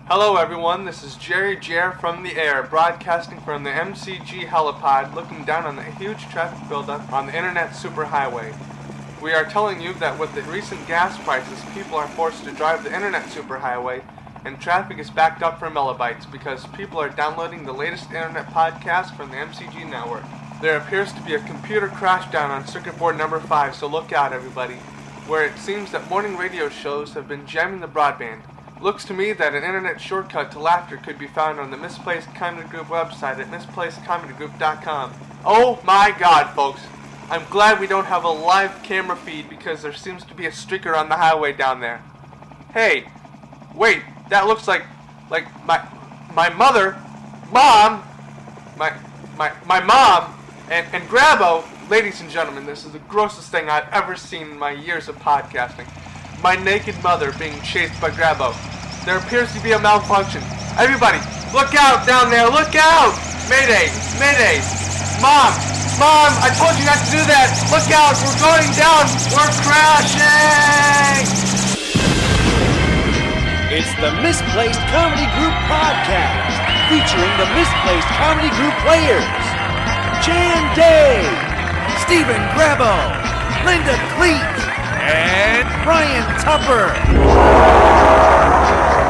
Hello everyone, this is Jair from the air, broadcasting from the MCG helipad, looking down on the huge traffic buildup on the internet superhighway. We are telling you that with the recent gas prices, people are forced to drive the internet superhighway, and traffic is backed up for millibytes because people are downloading the latest internet podcast from the MCG network. There appears to be a computer crash down on circuit board number 5, so look out everybody, where it seems that morning radio shows have been jamming the broadband. Looks to me that an internet shortcut to laughter could be found on the Misplaced Comedy Group website at misplacedcomedygroup.com. Oh my god, folks. I'm glad we don't have a live camera feed because there seems to be a streaker on the highway down there. Hey, wait, that looks like my mother, mom, my mom, and Grabo. Ladies and gentlemen, this is the grossest thing I've ever seen in my years of podcasting. My naked mother being chased by Grabo. There appears to be a malfunction. Everybody, look out down there, look out! Mayday, mayday! Mom, I told you not to do that! Look out, we're going down, we're crashing! It's the Misplaced Comedy Group podcast, featuring the Misplaced Comedy Group players. Jan Day, Stephen Grabo, Linda Cleek, and Brian Tupper.